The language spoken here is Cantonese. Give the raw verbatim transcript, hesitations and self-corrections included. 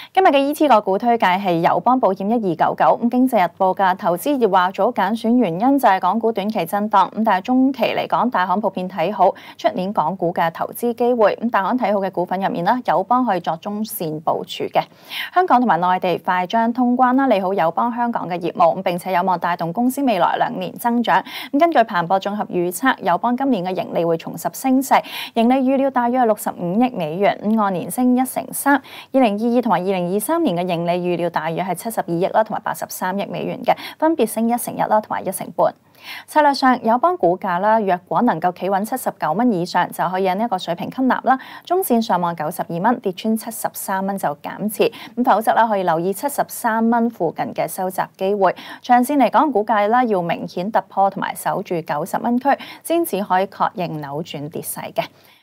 今日嘅 E T 個股推介係友邦保險一二九九。咁經濟日報嘅投資業話早揀選原因就係港股短期震盪，咁但係中期嚟講，大行普遍睇好出年港股嘅投資機會。咁大行睇好嘅股份入面啦，友邦可以作中線部署嘅。香港同埋內地快將通關啦，利好友邦香港嘅業務，咁並且有望帶動公司未來兩年增長。咁根據彭博綜合預測，友邦今年嘅盈利會重拾升勢，盈利預料大約係六十五億美元，咁按年升一成三。二零二二同埋二零二三年嘅盈利預料大約係七十二億啦，同埋八十三億美元嘅，分別升一成一啦，同埋一成半。策略上，友邦股價啦，若果能夠企穩七十九蚊以上，就可以喺呢一個水平吸納啦。中線上望九十二蚊，跌穿七十三蚊就減持。咁否則啦，可以留意七十三蚊附近嘅收集機會。長線嚟講，股價啦要明顯突破同埋守住九十蚊區，先至可以確認扭轉跌勢嘅。